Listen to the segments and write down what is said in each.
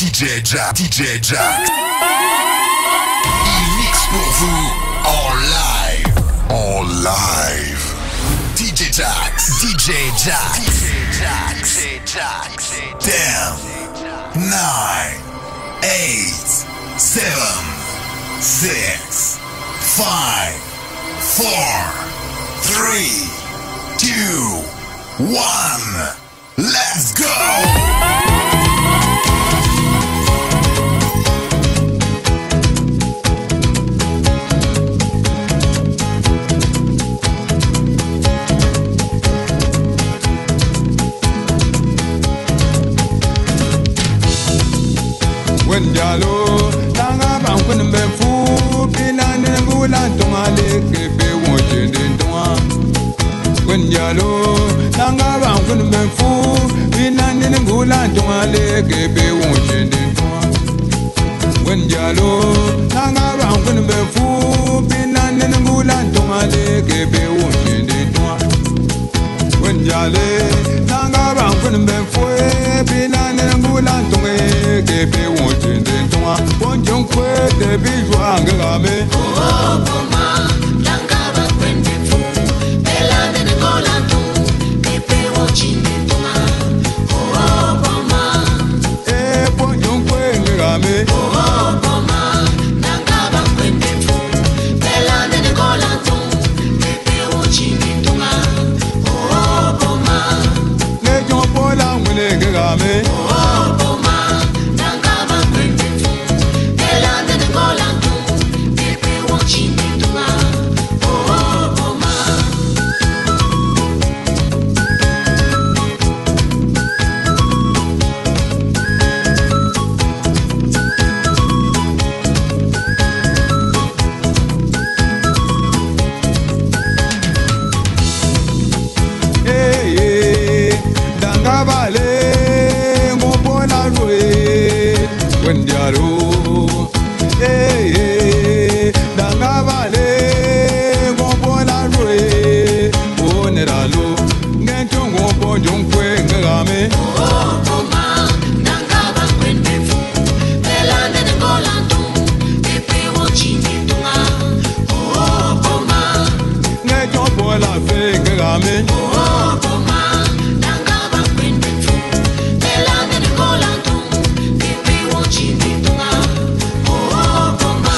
DJ Jack. Il mixe pour vous en live. DJ Jack. 10, 9, 8, 7, 6, 5, 4, 3, 2, 1. Let's go! When jalo tanga bangkun befu pinane ngula tongale kepe wojende toa. When jalo tanga bangkun befu pinane ngula tongale kepe wojende toa. When jalo tanga bangkun befu pinane ngula tongale kepe wojende toa. When jale tanga bangkun befu pinane ngula tongale kepe wojende toa. Bonjon kwe de bijwa ngame. Oh mama, tanga bangkun befu pinane ngula tongale kepe wojende toa. Oh mama, Bonjon kwe ngame. oh mama, tanga bangkun befu pinane ngula tongale kepe wojende toa. Oh mama, Nejon pola ngule ngame. oh mama, tanga bangkun befu pinane ngula tongale kepe wojende toa. Oh mama. Danga vale ngopola rue wendiaro. Danga vale ngopola rue oneralo ngentongo bonjon kwe ngame. Oh mama, tanga bangkun befu pinane ngula tongale kepe wojende toa. Oh mama, Ngenton pola fe ngame. oh mama, tanga bangkun befu pinane ngula tongale kepe wojende toa. Oh mama.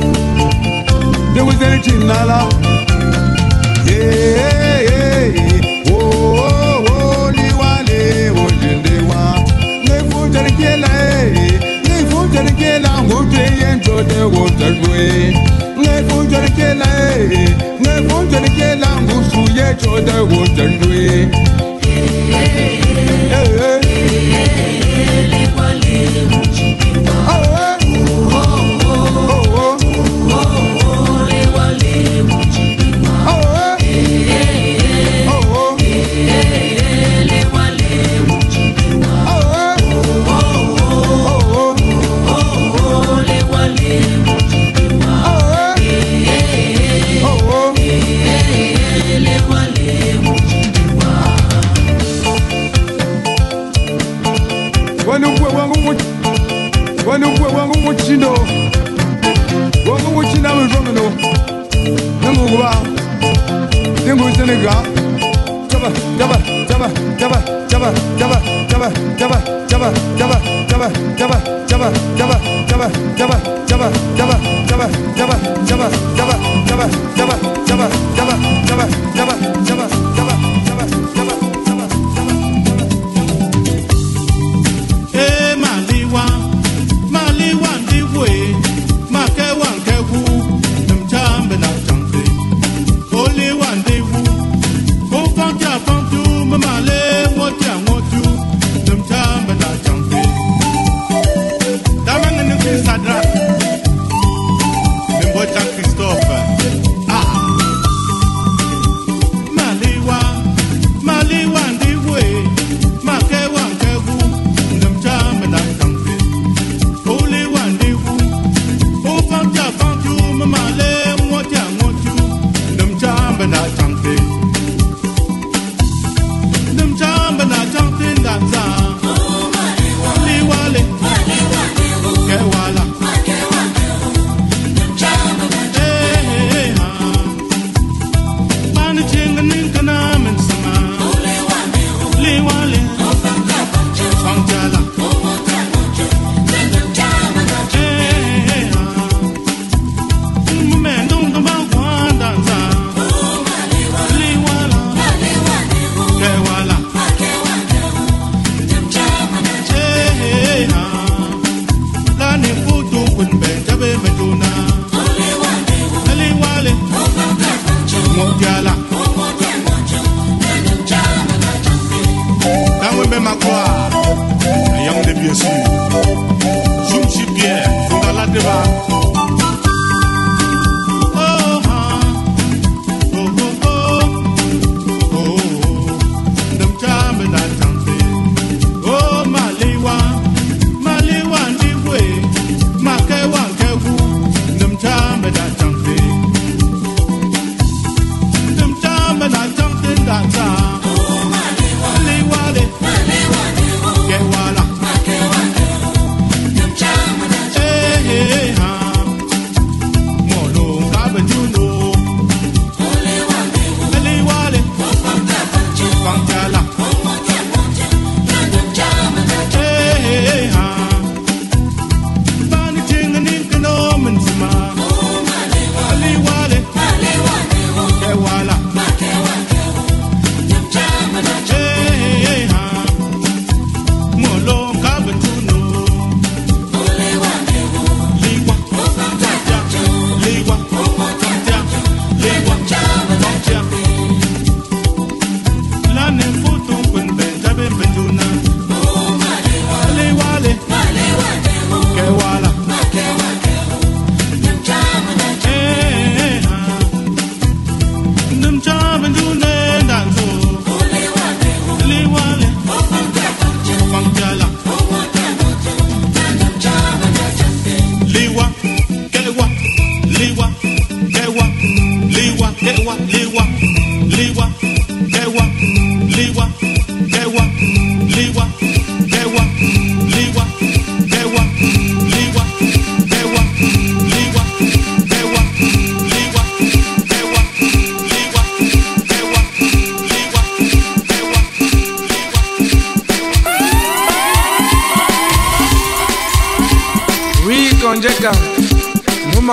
There was any chinala. Oh, liwale, oh, jindewa. Nefu jerikela, nefu jerikela, wote yento de wote gwe. Nefu jerikela, wusu yeto de wote gwe. Christophe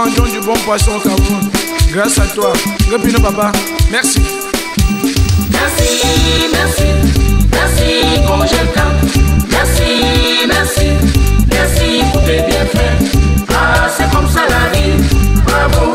mangeons du bon poisson au Cameroun. Grâce à toi. Repino papa. Merci. Merci, merci, merci pour je t'aime. Merci, merci, merci pour tes bienfaits. Ah, c'est comme ça la vie, bravo.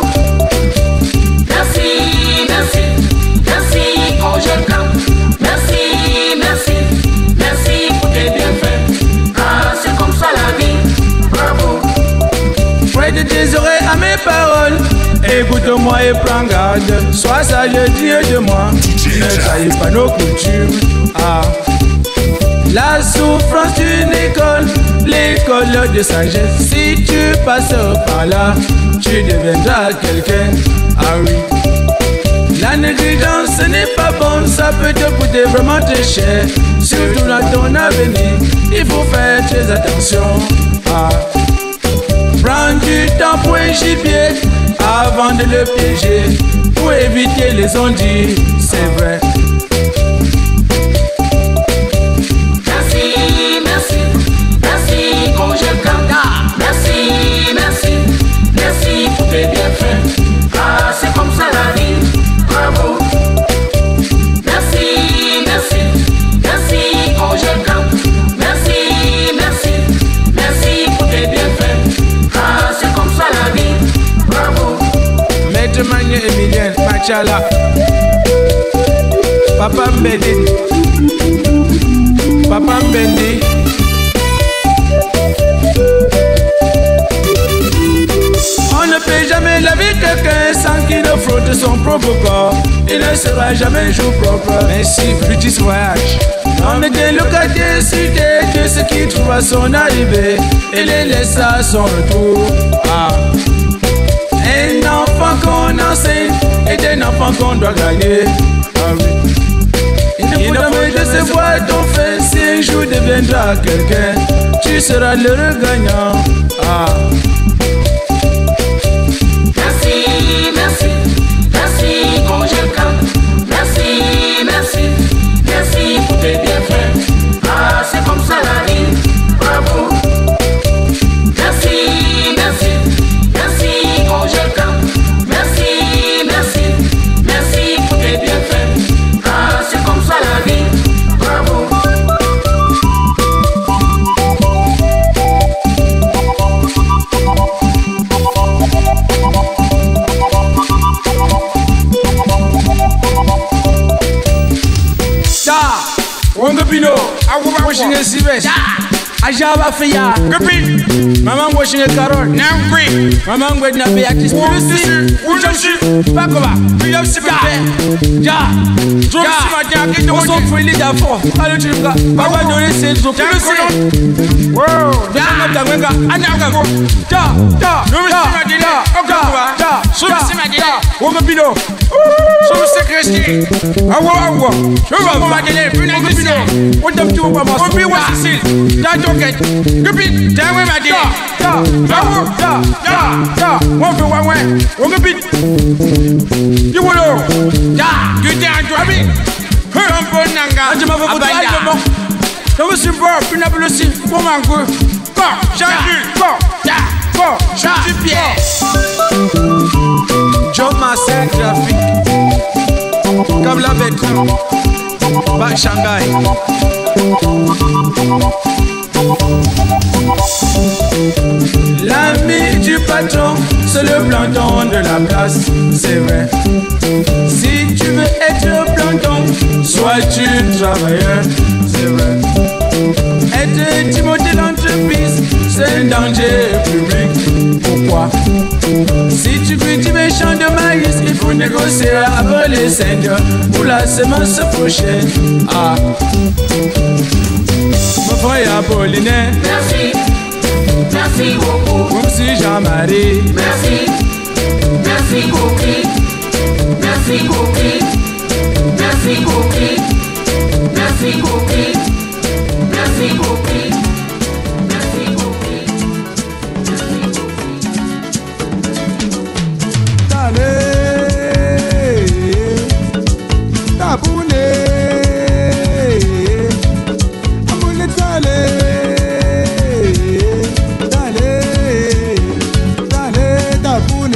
Merci, merci, merci pour je t'aime. Merci, merci, merci pour tes bienfaits. Ah, c'est comme ça la vie, bravo. Prête tes oreilles à mes paroles. Écoute-moi et prends garde. Sois sage, dieu de moi. Ne trahis pas nos coutumes. Ah. La souffrance d'une école, l'école de sagesse. Si tu passes par là, tu deviendras quelqu'un. Ah oui. La négligence ce n'est pas bon, ça peut te coûter vraiment très cher. Surtout dans ton avenir, il faut faire très attention. Ah. Prends du temps pour un gibier avant de le piéger, pour éviter les ondits, c'est vrai. Merci, merci, merci comme je t'aime. Merci, merci, merci pour tes bienfaits. Ah, c'est comme ça la vie, bravo. Merci, merci, merci comme je t'aime. Merci, merci, merci pour tes bienfaits. Ah, c'est comme ça la vie, bravo. Maître Magne Emilien, Machala, Papa Mbedi, Papa Mbendi. On ne peut jamais laver quelqu'un sans qu'il ne frotte son propre corps. Il ne sera jamais jour propre. Ainsi, petit voyage. On était locataire cité de ce qui trouve à son arrivée et les laisse à son retour. Ah. Un enfant qu'on enseigne est un enfant qu'on doit gagner. Ah oui. Il ne faut pas décevoir ton fait. Si un jour deviendra quelqu'un, tu seras l'heureux gagnant. Ah. Merci, merci, merci comme je t'aime. Merci, merci, merci pour tes bienfaits. Ah, c'est comme ça la vie, bravo. Merci, merci, merci comme je t'aime. Merci, merci, merci pour tes bienfaits. Ah, c'est comme ça la vie, bravo. Pino, I washing a serious. Ajaba Fia, Mamma washing a carrot, now green. Mamma would not be at this policy. Pakova, we have Siba. Ja, it was so freely therefore. I don't think Baba don't listen to policy. Whoa, Danga, Anaga, Pino. So secretary, I want what them two about must be what is it? That don't get repeat, that way, my dear. One for one way, one bit. You will know, you can't do me. Come for Nanga, Abaya. There was some bar, Pinabulusi, woman good. Go, Jean Pierre. John Marcel Graphic. Comme la bête, pas Shanghai. L'ami du patron, c'est le planton de la place, c'est vrai. Si tu veux être planton, sois-tu travailleur, c'est vrai. Être Timothée l'entreprise, c'est un danger public. Pourquoi? Si tu cultives un champ de maïs, il faut négocier avec les seigneurs pour la semence prochaine. Ah. Mon frère Apollinaire, Merci, merci beaucoup. comme si Jean-Marie. Merci, merci Goki. Merci Goki. Merci Goki. Merci Goki. Merci Goki. Merci Goki. Tabune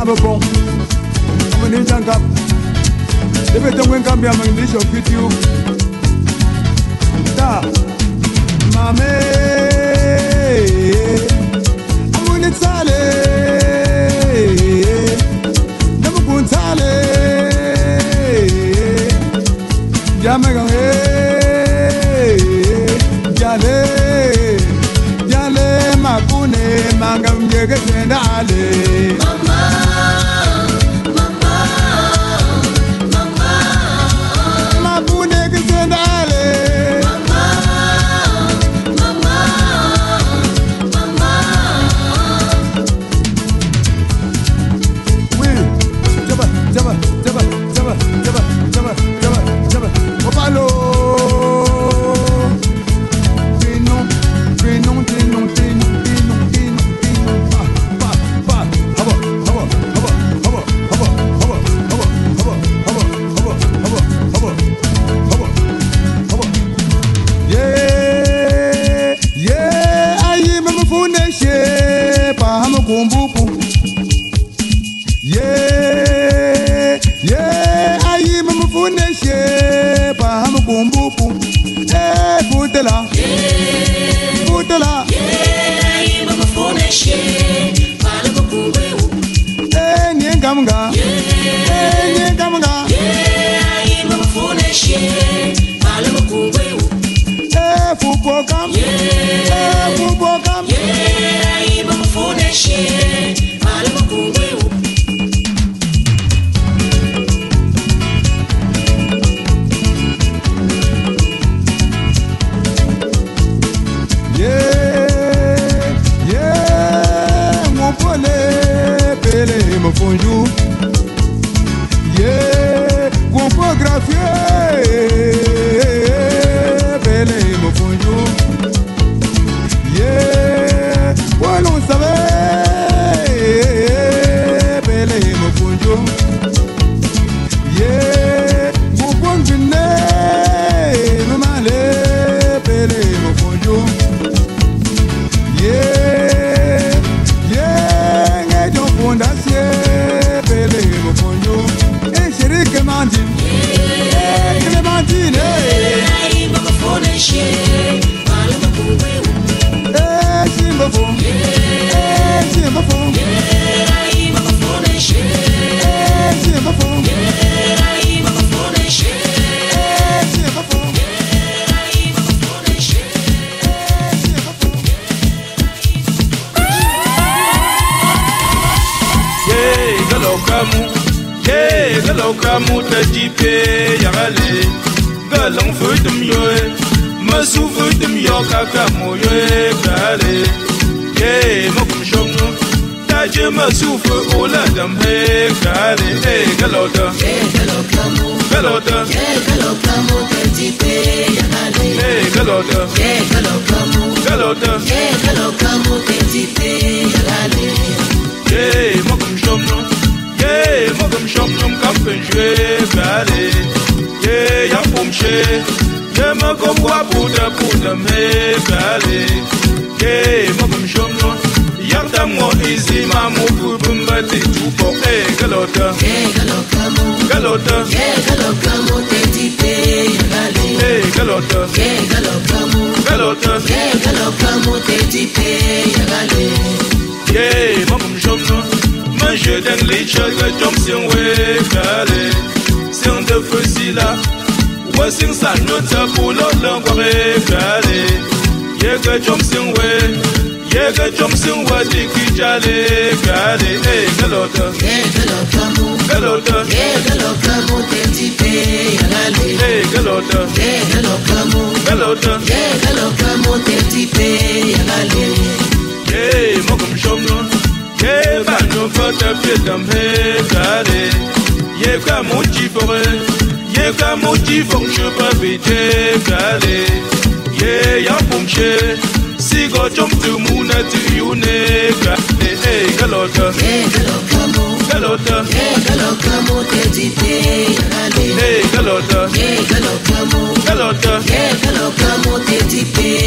bon. I'm an Indian cup. The better when come here, I'm English of you. Da, mame, I'm on it sale. Never put sale. Jamaica, Jale, Jale, Makune, Mangam, Jagale.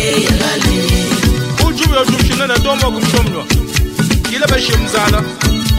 Ujue ujumshina na domo kumshomlo. Kila bashim zala.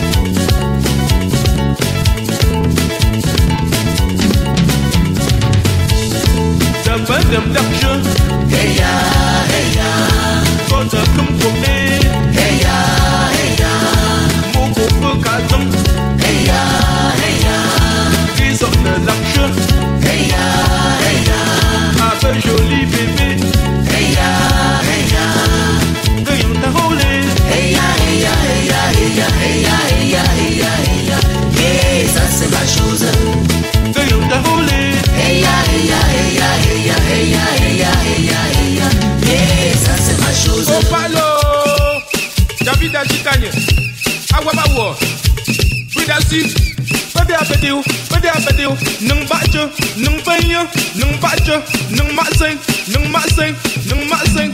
chose. Que you te roule. Hey ya, hey ya, hey ya, hey ya, hey ya, hey ya, hey ya, hey ya. Yeah, ça c'est ma chose. Oh palo, David Achikanye, Awabawo, Bridasi, Bade Abedeo, Nung Bacho, Nung Banyo, Nung Bacho, Nung Masing, Nung Masing, Nung Masing.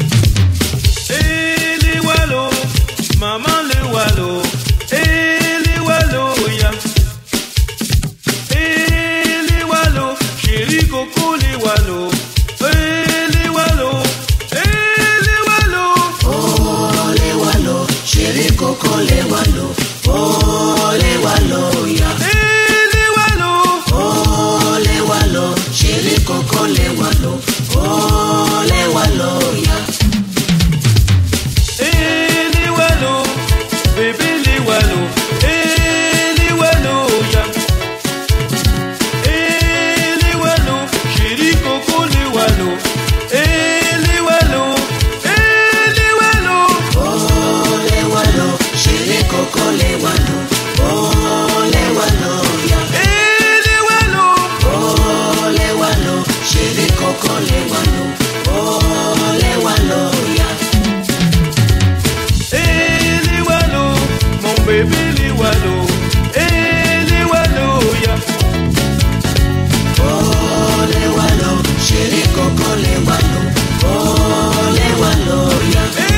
Eh les Wallo, maman les Wallo, eh les Wallo, ya. Eh les Wallo, chéri Coco les Wallo, eh les Wallo. Chéri Coco les Wallo, oh les Wallo ya. Les Wallo, oh les Wallo, chéri Coco les Wallo, oh les Wallo ya. Les Wallo, bébé les Wallo, les Wallo ya. Les Wallo, chéri Coco les Wallo, les Wallo. Chéri Coco les Wallo, oh les Wallo ya. Les Wallo, oh les Wallo, chéri Coco les Wallo, oh les Wallo ya. Les Wallo, mon bébé les Wallo, les Wallo ya. Oh les Wallo, chéri Coco les Wallo, oh les Wallo ya.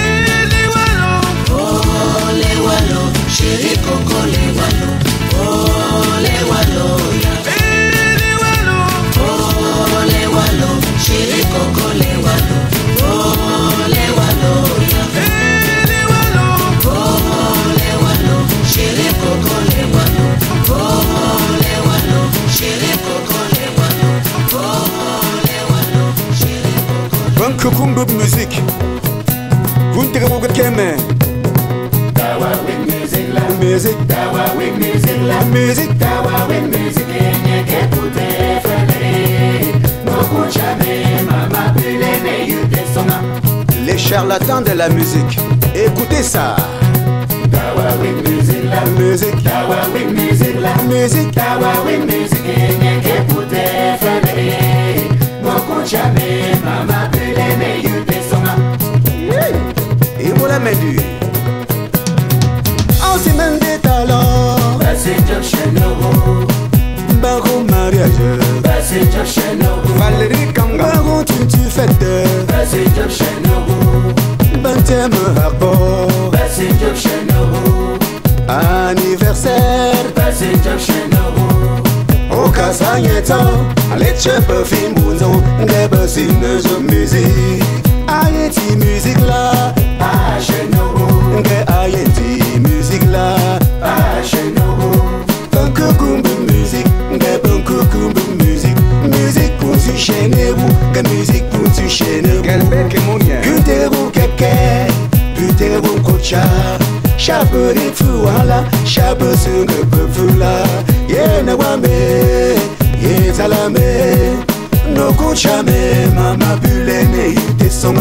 Chéri Coco les Wallo, oh les Wallo ya. Les Wallo, oh les Wallo, chéri Coco les Wallo, oh les Wallo ya. les Wallo, oh les Wallo, chéri Coco les Wallo, oh les Wallo, chéri Coco les Wallo, oh les Wallo, chéri Coco. Bon kukumbu musique. Vous te revoyez Keme. Dawa with music la Music, dawa with music la music. dawa with music yenye kepute fele. Noko chame mama pile me yute songa. Les charlatans de la musique. Écoutez ça. Dawa with music la Music, dawa with music la music. dawa with music yenye kepute fele. Noko chame mama pile me yute songa. Et voilà mes dieux. En semaine des talents. Passenger Chenovo, Baron mariage. Passenger Chenovo, Valérie Kanga. Baron tu fêtes. Passenger Chenovo, Baptême rapport. Passenger Chenovo, Anniversaire. Passenger Chenovo, Au Casagnetan. Les chefs films bouzons. Des bassines de musique. Haïti musique là. ah Chenovo, Des Haïti musique là. ah Chenovo, Bankukumbu musique. Des bankukumbu musique. Musique pour tu chaîner vous. Des musique pour tu chaîner vous. Quel bec et mon lien. Puterez-vous kéké. Puterez-vous kocha. Chapeau des fous voilà. Chapeau sur le peuple là. Yéna wame. Yé salame. No kuchame. Mama bulene ite songa.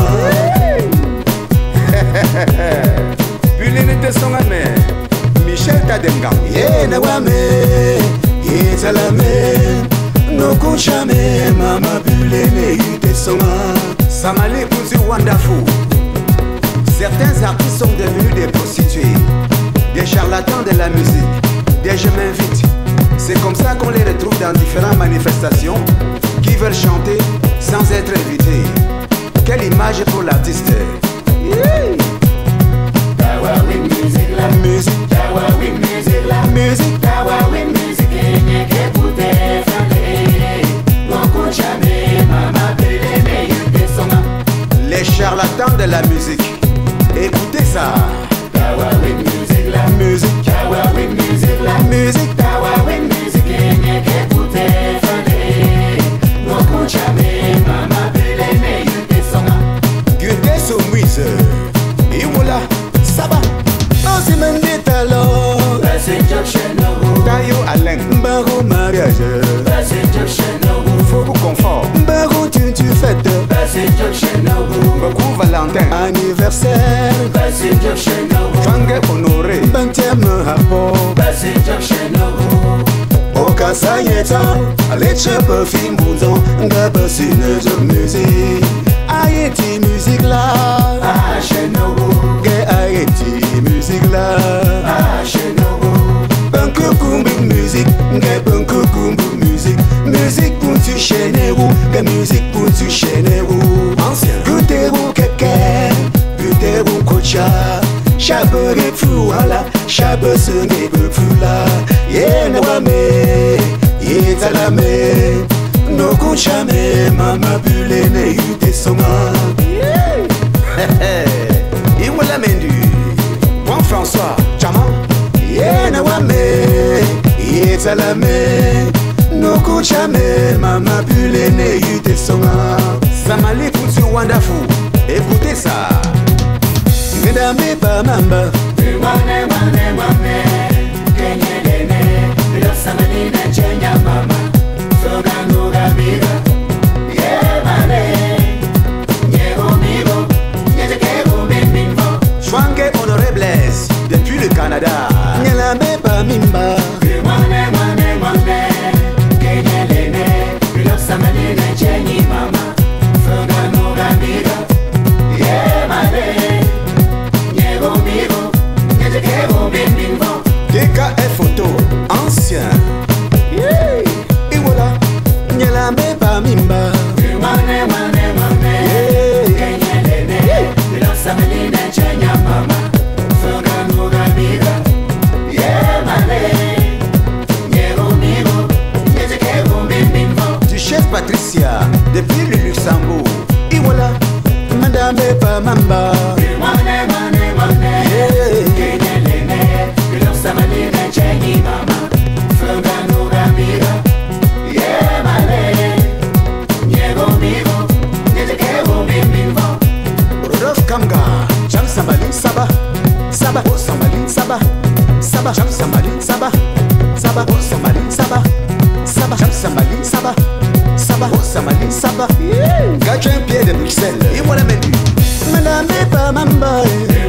Bulene te songa me. Michel Kadenga. Yéna wame. Yé salame. No kuchame. Mama bulene ite songa. Samale Kuzi Wonderful. Certains artistes sont devenus des prostituées, des charlatans de la musique, des je m'invite. C'est comme ça qu'on les retrouve dans différentes manifestations qui veulent chanter sans être invités. Quelle image pour l'artiste. dawa with music la Musique, dawa with music la musique, dawa with music yenye kepute fele. Noko chame mama pile me yute songa. les charlatans de la musique. Écoutez ça. Dawa with music la Musique, dawa with music la musique, dawa with music yenye kepute fele. Noko chame mama pile me yute songa. Gute soumise. Et voilà, ça va. En semaine des talents. Passenger Chenovo, Tayo Alain. Baron mariage. Passenger Chenovo, Faut confort. Baron tu fêtes. Passenger Chenovo, Beaucoup Valentin. Anniversaire. Passenger Chenovo, Fangue honoré. Baptême rapport. Passenger Chenovo, Au kasanyeta Aleche perfim bouzon Gaba sineuse musique Haïti musique là Ge Haïti musique là Bunker kumbi musique Ge bunker kumbi musique Musique pour tu chaîner ou Ge musique pour tu chaîner ou Ancien Goûter ou keke Goûter ou kocha Chabe fou ala Chabe se nebe fula Ye ne wame Ye talame No kuchame Mama bule ne yute songa Iwala mendu Juan François Chama Ye ne wame Ye talame No kuchame Mama bule ne yute songa Samali putu wonderful Écoutez ça Mesdames pas mamba Wane Kenye dene Bilo samani na chenya mama Soga nuga biga Ye mane Nye omigo Nye teke umbimbo Chouange Honorables Depuis le Canada Nyelame pas mimba Wane Kenye dene Bilo samani na chenyi mama Soga nuga biga Ye mane DKF photo ancien Et voilà Nyelame pas mimba Du chef Patricia Depuis le Luxembourg Et voilà Madame pas mamba Rodolphe Kamga Jam Sambalin Saba Saba Oh Sambalin Saba Saba Jam Sambalin Saba Saba Oh Sambalin Saba Saba Jam Sambalin Saba Saba Oh Sambalin Saba Gâche un pied de Bruxelles Et voilà menu Madame pas mamba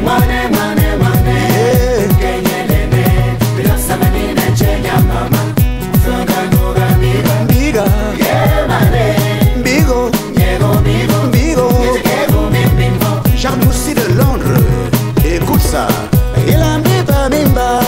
Biga Bigo Bigo Jarmoussi de Londres Écoute ça Il a mis pas mimba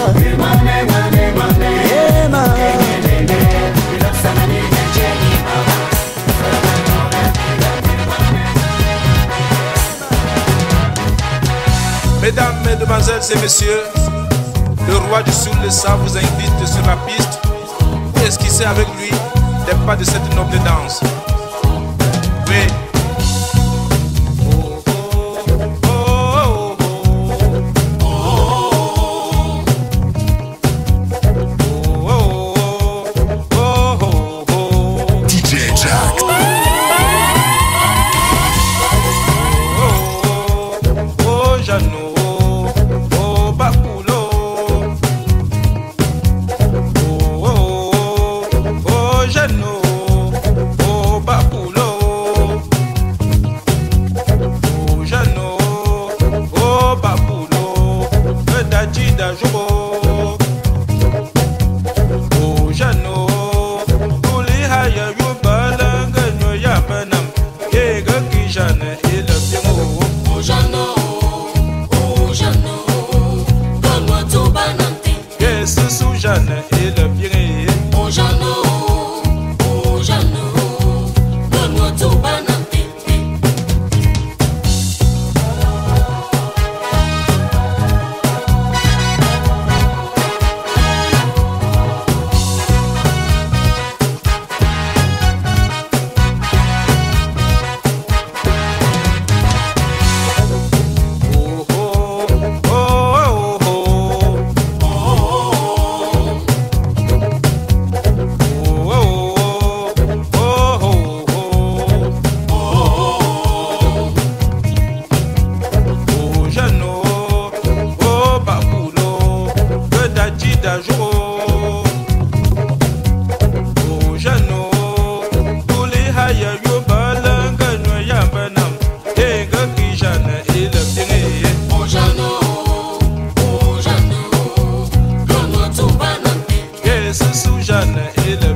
Mesdames, mesdemoiselles et messieurs, le roi du soul de ça vous invite sur la piste pour esquisser avec lui les pas de cette noble danse. Oui.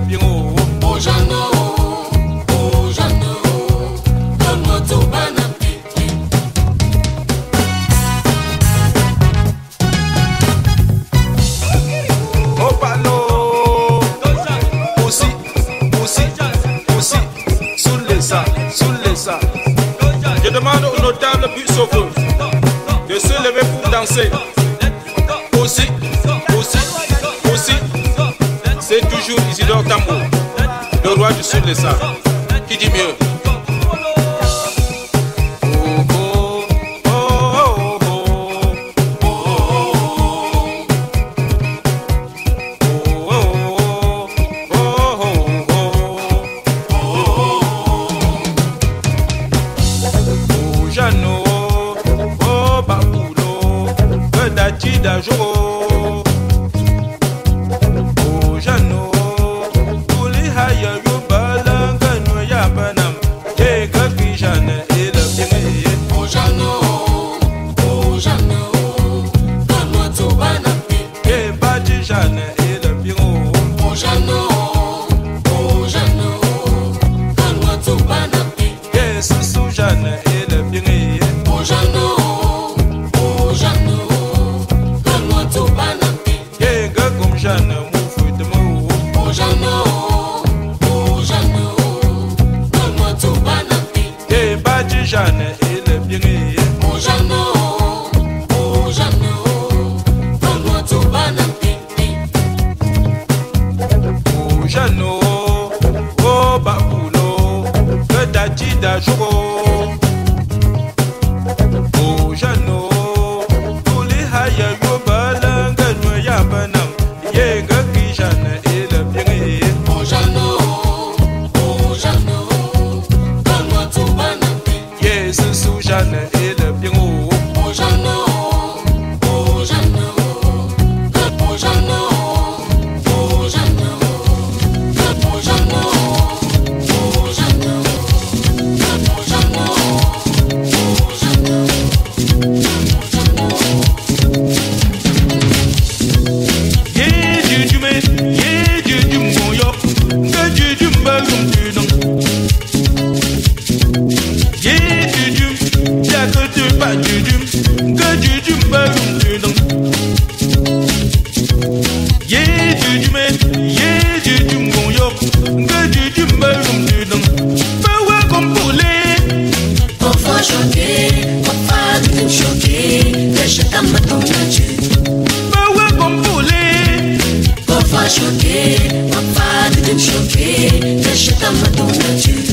bureau. Oh Jeannot, donne-moi tout banane. Oh Palo, aussi, sous les ça. Je demande aux notables but sauveur de se lever pour danser. Aussi, c'est toujours Isidore Tambour, le roi du sud les ça. Qui dit mieux? Joro, oh Jano, Uli haya yubalanga no yabanam, ye kaki jana ila bine. Oh Jano, donne-moi tout banane. Ye baji jana ila bine. Oh Jano, donne-moi tout banane. Ye susu jana ila bine. Oh Jano. Jana moufu de mou. Oh Jeannot, donne-moi tout banane. Eh badji Jana il est bien. Oh Jeannot, donne-moi tout banane. Oh Jano, oh babulo, que daji da jogo. Oh Jano, tous les haya yo balanga no yabanam. Oh Jeannot, donne-moi tout banane. Yes, sous Jana et le bureau. Oh Jeannot, choqué, papa de me choquer, lâche ta main dans la tue.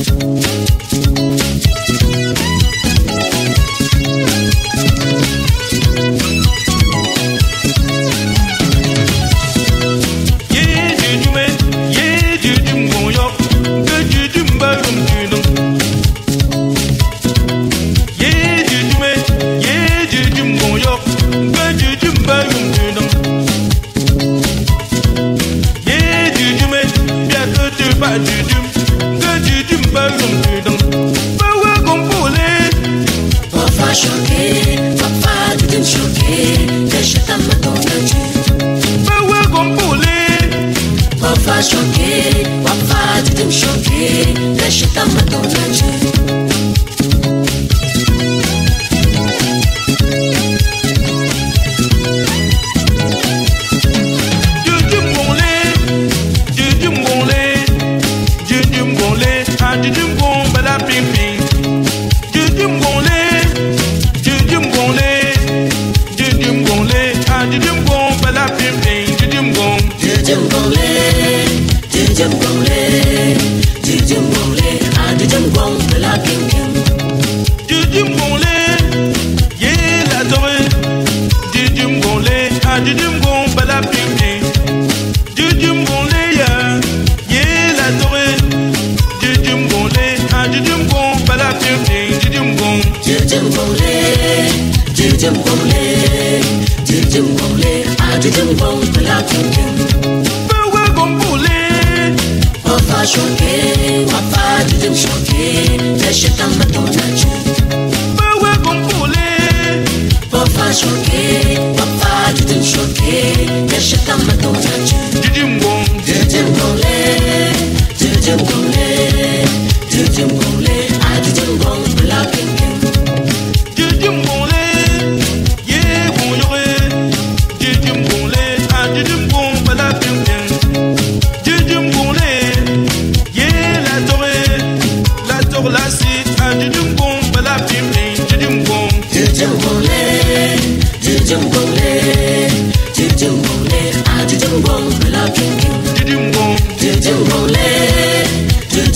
Choqué, papa de me choquer, lâche ta main dans la tue. Papa choqué, papa de me choquer, lâche ta main dans la tue. Papa choqué, papa de me choquer, lâche ta main dans la tue. Papa choqué, papa de me choquer, lâche ta main dans la tue.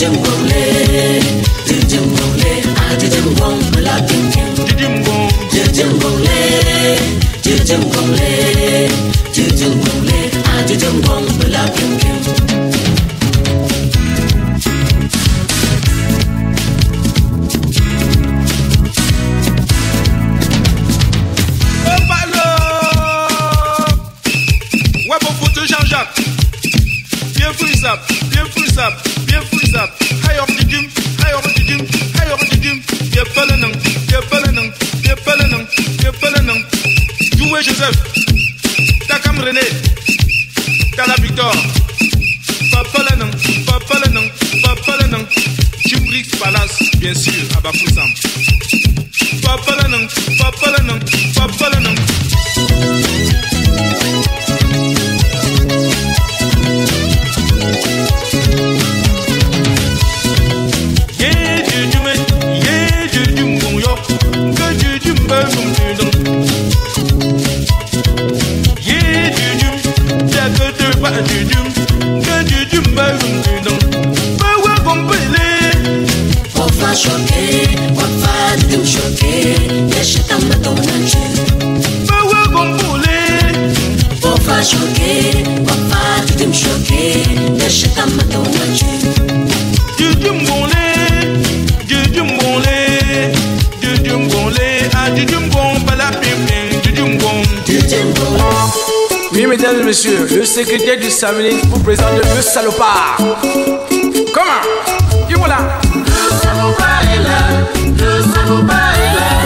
Oui, mesdames et messieurs, le secrétaire du Samuel vous présente le salopard. Comment? Dis-moi là. Le salopard est là, le salopard est là.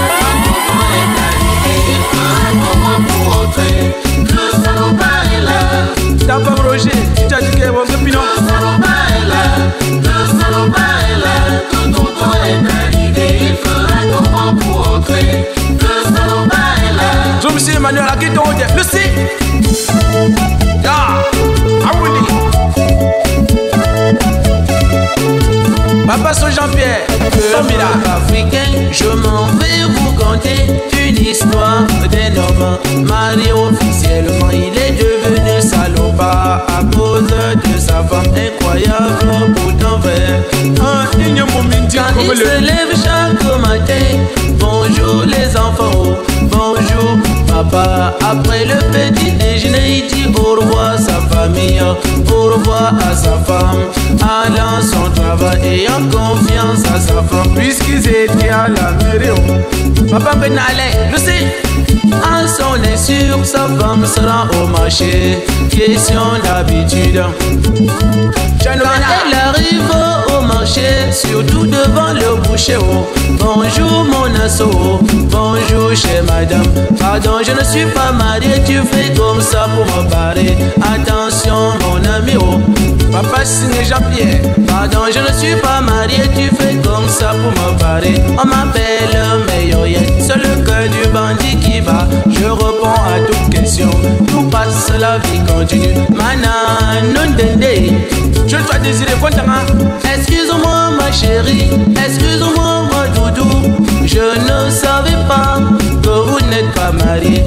Il fera comment pour entrer. Le salopard est là. T'as pas Roger, tu t'as dit qu'il y avait un pinon. Le salopard est là, le salopard est là. Tout ton temps est arrivé, il fera comment pour entrer. Le salopard est là. Je me suis Emmanuel à qui t'en dit. Le si. Ya, Papa son Jean-Pierre, africain, je m'en vais vous conter une histoire d'un homme marié officiellement. Il est devenu salopard à cause de sa femme incroyable, pourtant vrai. Quand il se lève chaque matin, bonjour les enfants, bonjour papa. Après le petit déjeuner, il dit au revoir à sa famille, au revoir à sa femme, allant son travail et en confiance à sa femme. Puisqu'ils étaient à la mairie, Papa Benalé, je sais, à son insu, sa femme sera au marché. Question d'habitude. Quand elle arrive au marché, surtout devant le boucher, oh, bonjour mon assaut, bonjour chez madame. Pardon, je ne suis pas marié, tu fais comme ça pour me barrer. Attention mon ami, oh, Papa signe Jean-Pierre. pardon, je ne suis pas marié, tu fais comme ça pour me barrer. On m'appelle Meyoyet, c'est le cœur du bandit qui bat. Je réponds à toute question, tout passe, la vie continue. Mana, non dende. Je dois désirer content. Excuse-moi ma chérie, excuse-moi mon doudou. Je ne savais pas que vous n'êtes pas marié.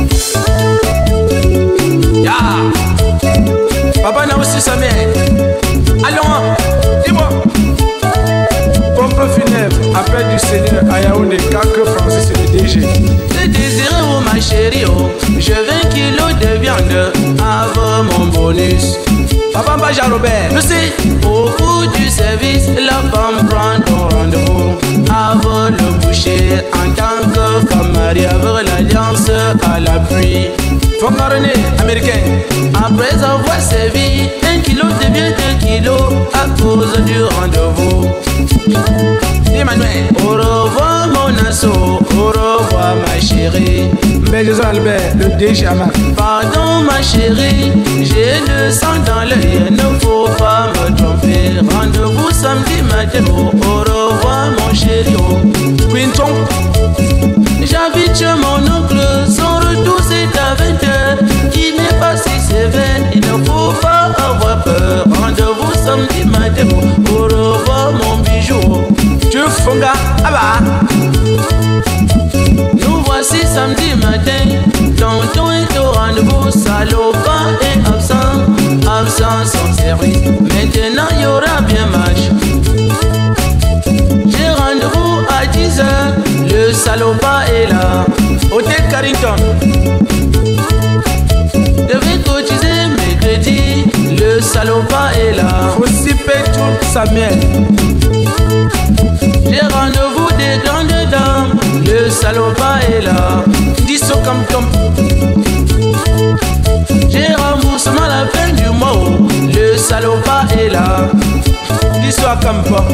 Ya, Papa n'a aussi sa mère. Allons, dis-moi. Pompe funèbre, appel du Seigneur à Yaoundé, Kake Francis et le DG. Je désirais oh ma chérie, oh, je 20 kilos de viande avant mon bonus. Papa Baja Robert, Je sais, au bout du service, la femme prend ton rendez-vous avant le boucher. En tant que femme mariée avec l'alliance à l'appui. Fongarené, américain. Après avoir servi, 1 kilo devient 2 kilos à cause du rendez-vous. Emmanuel. Au revoir mon assaut, au revoir ma chérie. Béjouza Albert, le DG Amac. Pardon ma chérie, j'ai le sang dans l'œil, ne faut pas me tromper. Rendez-vous samedi matin, oh, au revoir mon chéri. Oh. Quinton. J'habite chez mon oncle, son retour c'est à 20h. Il n'est pas si sévère, il ne faut pas avoir peur. Rendez-vous samedi matin, oh, au revoir mon bijou. Tu fonga, ah Nous voici samedi matin, tonton est au rendez-vous, salopard est absent, absent sans service. Maintenant il y aura bien match. Samuel. J'ai rendez-vous des grandes dames, le salopard est là. Disso comme. J'ai remboursement à la fin du mois, le salopard est là. Disso à Campo.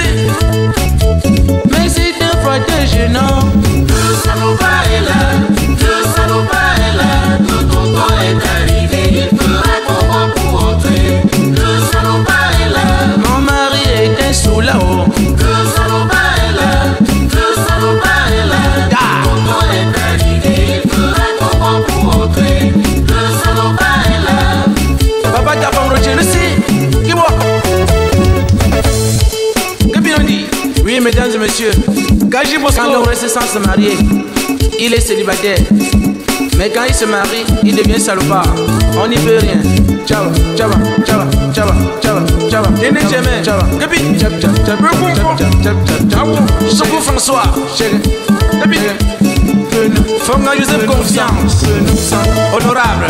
Mais c'est un frotté gênant. Le salopard est là, le salopard est là. Le tonton est arrivé, il fera comment pour entrer. Le salopard est là. Mon mari était sous là-haut. Le salopard est là, le salopard est là. Le tonton est arrivé, il fera comment pour entrer. Le salopard est là. Papa t'as pas broché le si. Qui boit? Que bien on dit? Oui, mesdames et messieurs. Quand le reste sans se marier, il est célibataire. Mais quand il se marie, il devient salopard. On n'y peut rien. Ciao, ciao, ciao, ciao, ciao, ciao. Tenez jamais. Ciao. Gabi. Ciao, ciao, ciao, ciao, ciao, ciao. François. Gabi. Fonga Joseph Confiance. Honorable.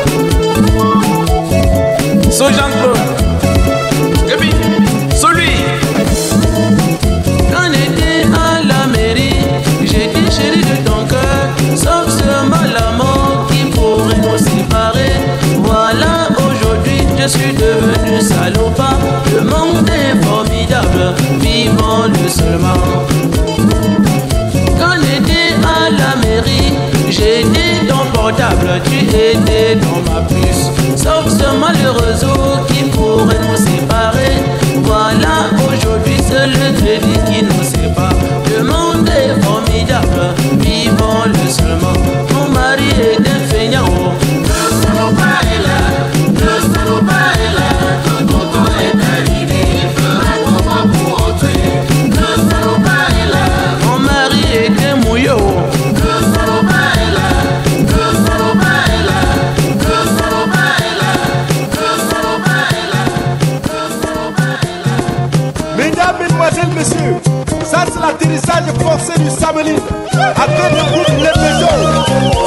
So Jean-Claude. Gabi. Celui. Quand on était à la mairie, j'étais chéri de ton cœur. Sauf seulement la mort qui pourrait nous séparer. Voilà, aujourd'hui je suis devenu salopard. Le monde est formidable, vivons le seulement. Quand on était à la mairie, j'étais ton portable, tu étais dans ma puce. Sauf seulement le réseau qui pourrait nous séparer. Voilà, aujourd'hui c'est le crédit qui nous sépare. Le monde est formidable, vivons le seulement. Mon mari est un feignant. Le salopard est là, le salopard est là. Le tonton est arrivé, il fera comment pour entrer. Le salopard est là. Mon mari est un mouillot. Le salopard est là, le salopard est là. Le salopard est là, le salopard est là. Le salopard est là. Mesdames, mesdemoiselles, messieurs, ça c'est l'atterrissage forcé du Sameli. À quel groupe les Peugeot.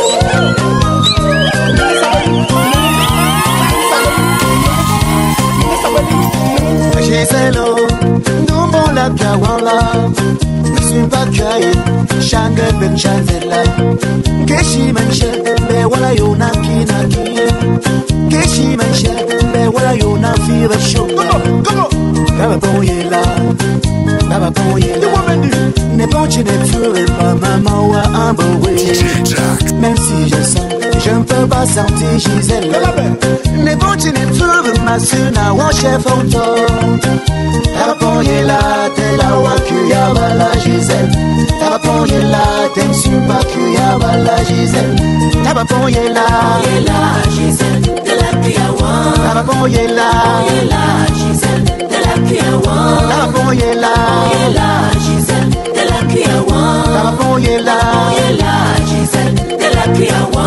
Giselo, Dumbo la Kawala, Simbakaye, Shanga Ben Chanzela, Keshi Manche, Bewala Yona Kinaki, Keshi Manche, Bewala Yona Fever Show. Baba Boyela, Baba Boyela, n'est pas tu n'es plus pas maman ou Amboé. Même si je sens, je ne peux pas sentir Gisèle. N'est pas tu n'es plus ma suna ou chef auto. Baba Boyela, t'es la wakuya bala Gisèle. Baba Boyela, t'es super kuya bala Gisèle. Baba Boyela, Gisèle, de la Kiawa. Baba Boyela, Gisèle, de la Kiawa. Baba Boyela, Gisèle, de la Kiawa. Baba Boyela, Gisèle, de la Kiawa.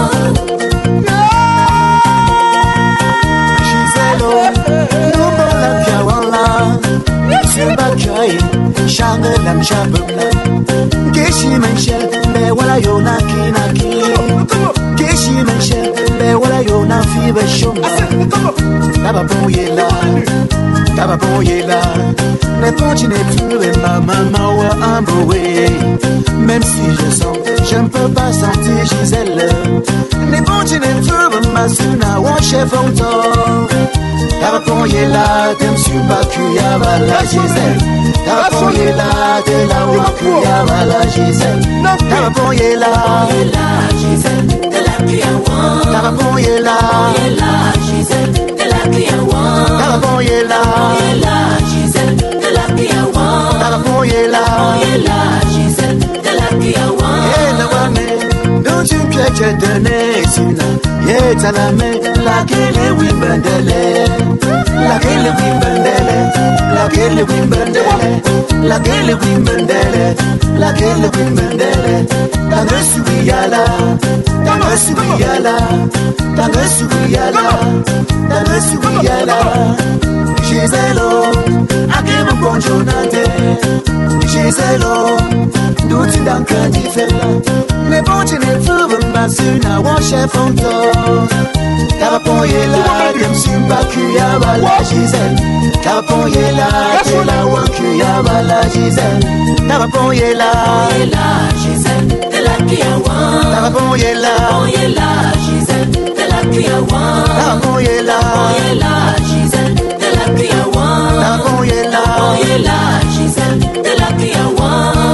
Giselo, Numbo la Kiawala, Simbakaye, Shanga Lam Shabula, Keshi Manshel, Bewala Yona Kinaki, Keshi Manshel, Bewala Yona Fever Shumba, Baba Boyela, Baba Boyela, n'est pas tu n'es plus ma maman ou Amboé. Même si je sens, je ne peux pas sentir Gisèle. N'est pas tu n'es plus ma suna ou chef auto. Baba Boyela, t'aimes super kuya bala Gisèle. Baba Boyela, t'es la wakuya bala Gisèle. Baba Boyela, Gisèle, de la Kiawa. Baba Boyela, Gisèle, de la Kiawa. Baba Boyela, Gisèle, de la Kiawa. Baba Boyela, Gisèle, de la Kiawa. don't you catch a donation? Yet a la me, la kele wimbandele, la kele wimbandele, la kele wimbandele, la kele wimbandele, la kele wimbandele, Tangasuyala, Tangasuyala, Tangasuyala, Tangasuyala, Giselo, Akema Bonjonate, Giselo, Duti Dankani Fella, ne ponti ne fuva basuna washe fonto Tabapoyela dem simba kuya la Giselle Tabapoyela de la wakuya la Giselle Tabapoyela Giselle de la Kiawa Tabapoyela Giselle de la Kiawa Tabapoyela Giselle de la Kiawa Tabapoyela Giselle de la Kiawa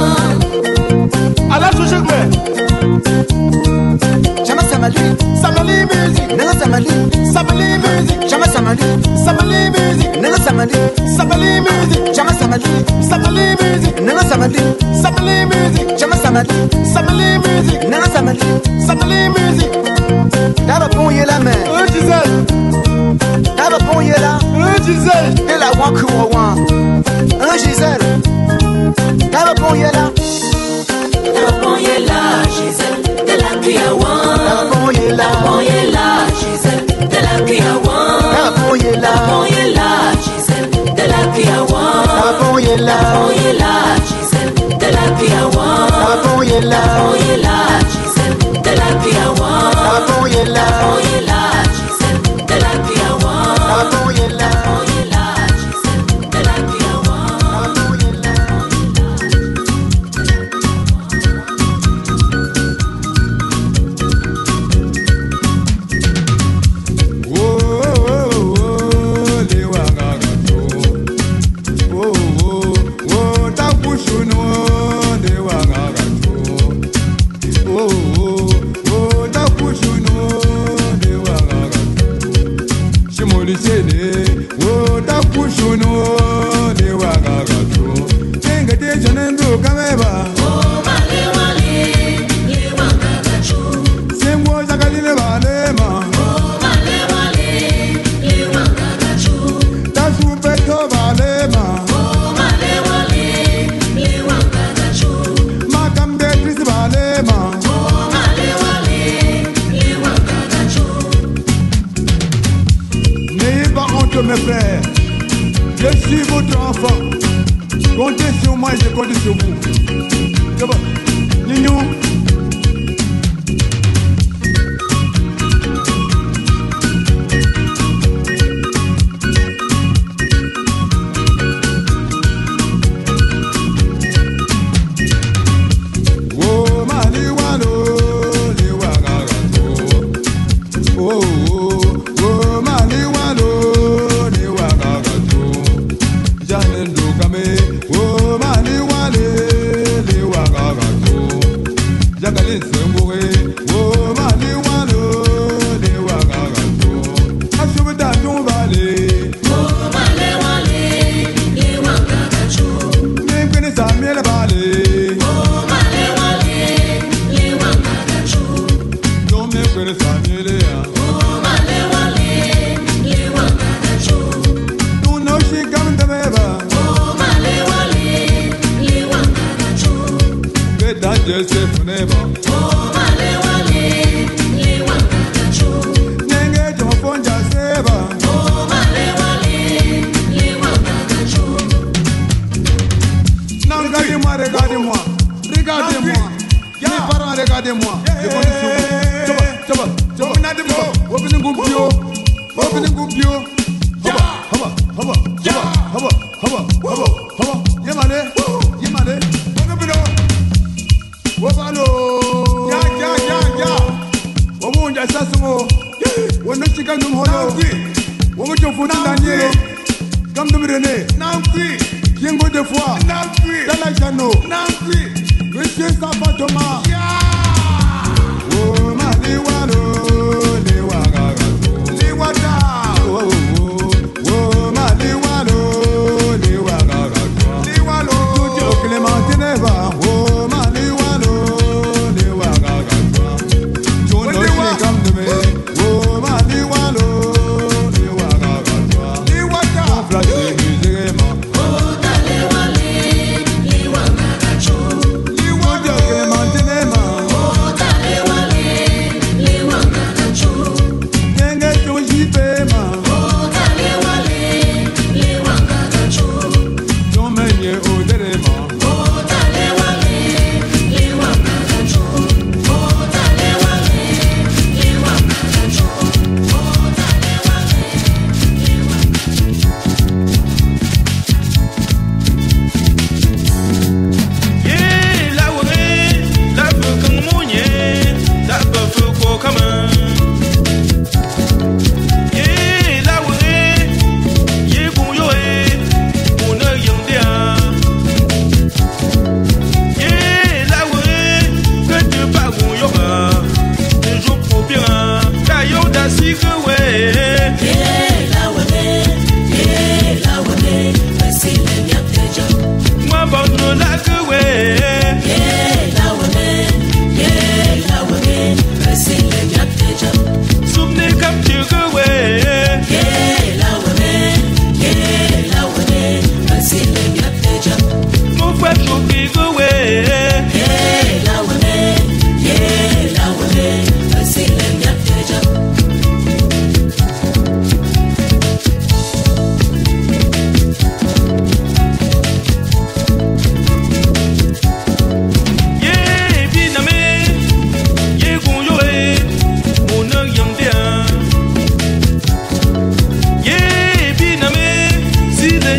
Alors toujours quoi Chama Samali Samali music Nanga Samali Samali music Chama Samali Samali music Nanga Samali Samali music Chama Samali Samali music Nanga Samali Samali music Chama Samali Samali music Nanga Samali Samali music Tabapoyela man Giselle Tabapoyela Giselle de la wakuwa wan Giselle Tabapoyela Giselle de la Kiawa Tabapoyela Giselle de la Kiawa Tabapoyela Giselle de la Kiawa Tabapoyela Giselle de la Kiawa Tabapoyela Giselle de la Kiawa Tabapoyela Giselle de la Kiawa Tabapoyela Giselle de la Kiawa Mes frères, je suis votre enfant. Comptez sur moi et je compte sur vous. C'est bon. Nino. Regardez-moi. Monsieur Safatoma. Oh, Maliwalo, Liwata. Oh, Maliwalo, Liwalo. Tout Clémentine va. Oh, Maliwalo, John Oshie come to me. Oh, Maliwalo, Liwata. Flash music, man. Liwanga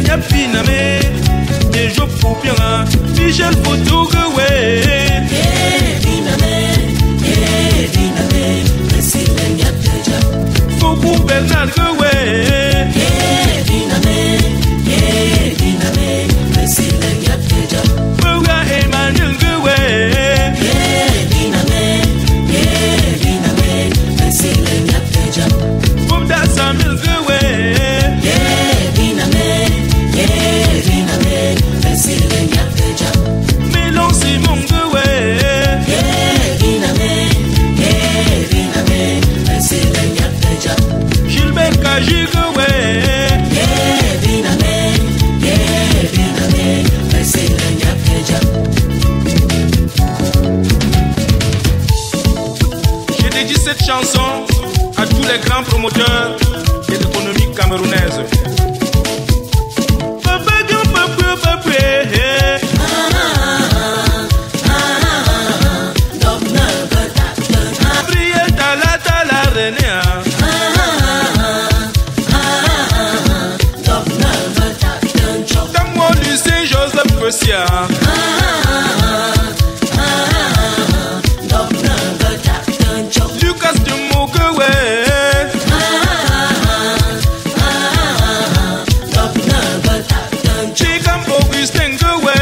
n'y a pinamé. Et je fous bien, Michel Photo que ouais. Faut pour Bernard que ouais. Moura Emmanuel que ouais. Pour da Samuel que ouais. Mélon Simon que ouais. Gilbert Kaji que ouais. J'ai dédié cette chanson à tous les grands promoteurs de l'économie camerounaise. Dans mon lycée Joseph Pressia. Lucas de Mokewe. Chikam Augustin Kewe.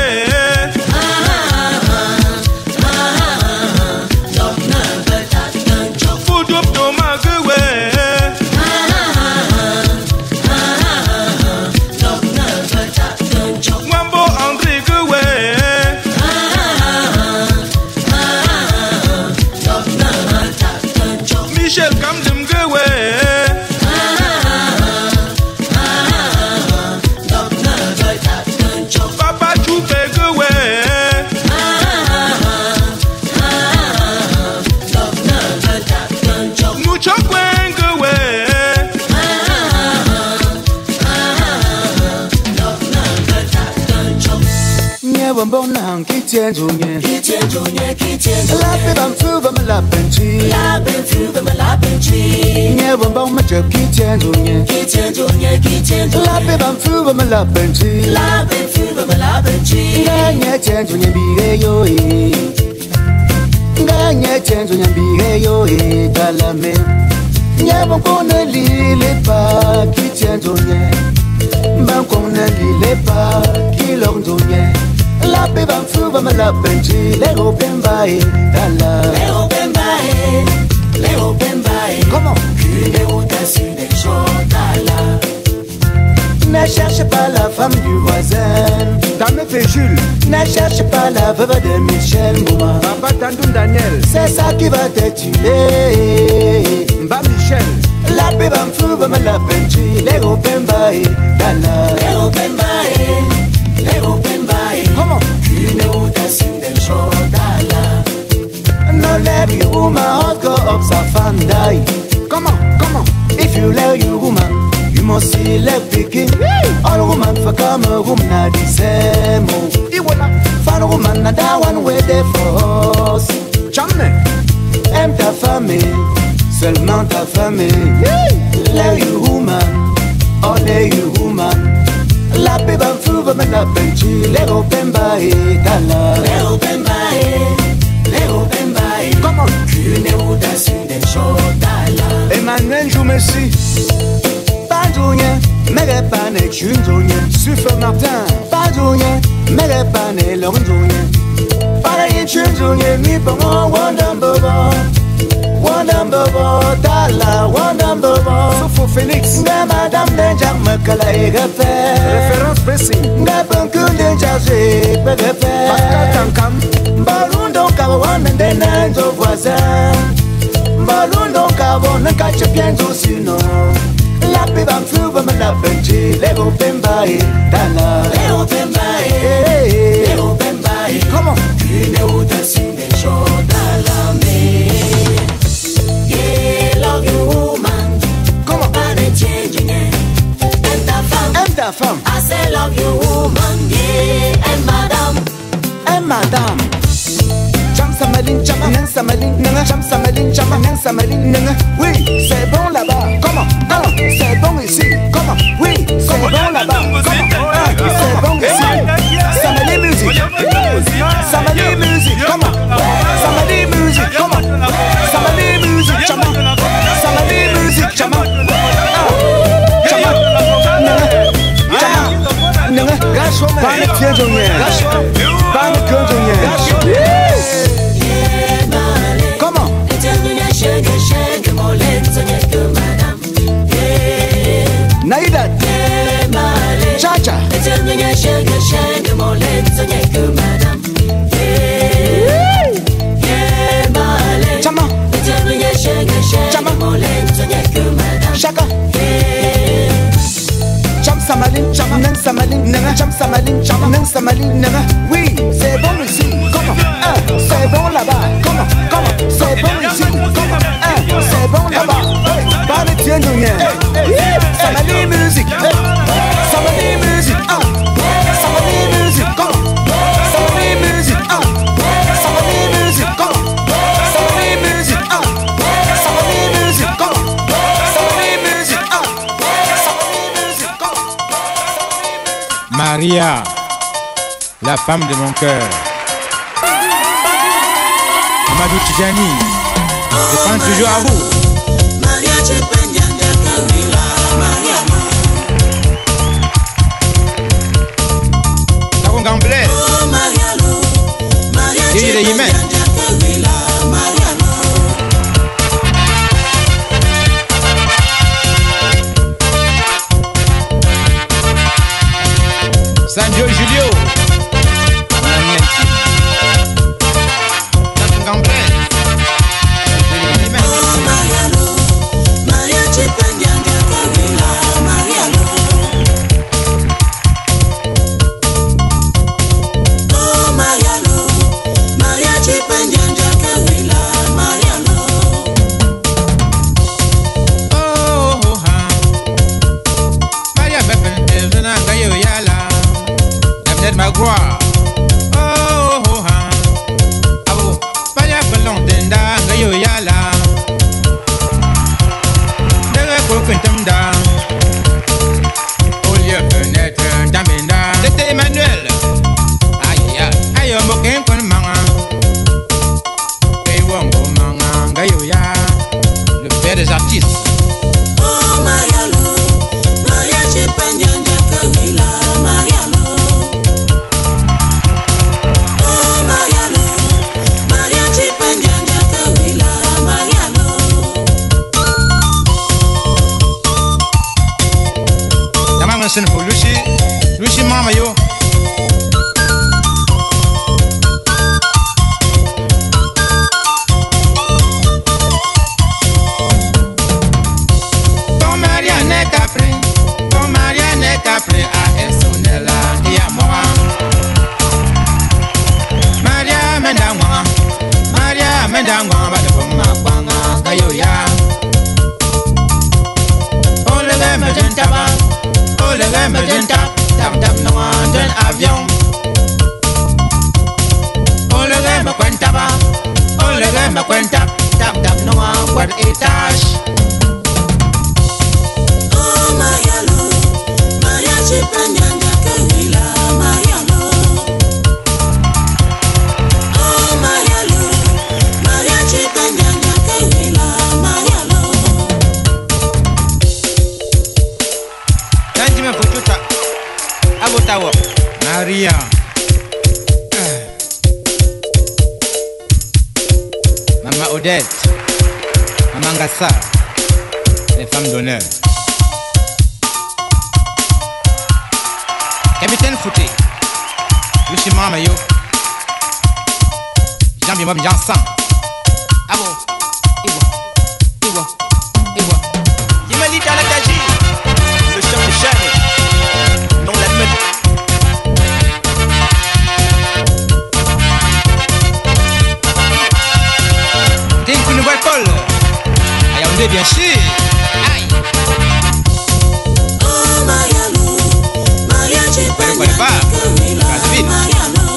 Foudop Thomas Kewe. Wambo André Kewe. Michel Kamdem Kewe. Papa Choupe Kewe. Mouchokwen Kewe. Nye wambon nang kitchen junye La pe bam fu bam la benchi Nye wambon ma chep kitchen junye La pe bam fu bam la benchi Nye chen junye bige yo e Nye chen junye bige yo e Dalame Nye wambon na li le pa kitchen junye Bam kon na li le pa kilong junye La pe bam fu bam la benchi Le open by Dala Comment Ne cherche pas la femme du voisin Dame fait Jules, Ne cherche pas la veuve de Michel Mouma Papa Tandoum Daniel, C'est ça qui va te tuer Mba Michel, La pe bam fu bam la benchi Le open by Dala comment? No let you woman hot go up sa fan die Comment? If you let you woman You must see left picking All woman for Cameroon na the same Iwala, Fan woman na that one way there for us Jamais. Aime ta famille Seulement ta famille Let you woman Only you woman La pe bam fu bam la benchi Le open by Dala Comment? Emmanuel Joumessi, Padouye, mere pane chundoye Sufe Martin, Padouye, mere pane londoye Pane chundoye mi pongo Wandambobo, Dala, Wandambobo Sofo Félix, Nga madame denjak mekala egefe référence pressing, Nga banku denjak je pegefe Pascal Tankam, Balundo kabo wande nanzo voisin Balundo kabo nakache pienzo sino La pe bam fu bam la benchi Lego pembae Dala comment? Comment? Aime ta femme I say love you woman, yeah, and madam. Aime madame Cham samalin chama Nang samalin Nanga Cham samalin chama Nang samalin Nanga Oui, c'est bon là-bas Comment? C'est bon ici Comment? Oui, c'est bon là-bas Comment? Pas le tien de rien. Pas le cœur de rien. Comment? Naïdat. Chacha. Chama. Chama. Chaka. Cham Samalin, cham Nang Samalin, Nanga, cham Samalin, cham Nang Samalin, Nanga. Oui, c'est bon ici. Comment? C'est bon là-bas. Comment? C'est bon ici. Comment? C'est bon là-bas. Pas le tien de rien. Samali musique. Samali musique. Samali musique. Comment? Samali musique. Samali musique. Comment? Samali musique. Samali musique. Comment? Samali musique. Samali musique. Comment? Maria, la femme de mon cœur. Amadou Tijani, je pense toujours à vous. Takon Gamble, Yéhi de Yémen. Sanjo Julio, mon ami intime. Takon Gamble, Yéhi de Yémen. Magua, oh oh ha, abo, vaya pelon tenda, gayo yala, dega kokentemda, olie fenêtre, damenda, c'était Emmanuel, aïe aïe, aïe moken kon manga, hey wongo manga, gayo ya, le père des artistes. Oh Marialo, Maria Chepanyanja Kawila, Marialo. For Lucy Mama yo. Ton Marianne Capri a Elsonella et à moi. Maria Mendangwa, ba de Poma Banga, Gayoya. Oh le game de tabac. Oh le gars me donne tap non un avion. Oh le gars me coin tabac. Oh le gars me coin tap non un quad étage. Oh Marialo, Maria Chepanyanja Kawila, Marialo. Oh Marialo, Maria Chepanyanja Kawila, Marialo. Tanjima Fututa Abotawa Maria. Maman Odette, Maman Gassa, les femmes d'honneur. Capitaine Fouté, Lucie Mama yo. Jean-Bimba Jansan. Abo, Iwa. Yimalita la Kaji, le chef de chaîne, non la meute. T'es une nouvelle Paul, Ayaoundé bien sûr. Aïe. Oh Marialo, Maria Chepanyanja Kawila, Marialo.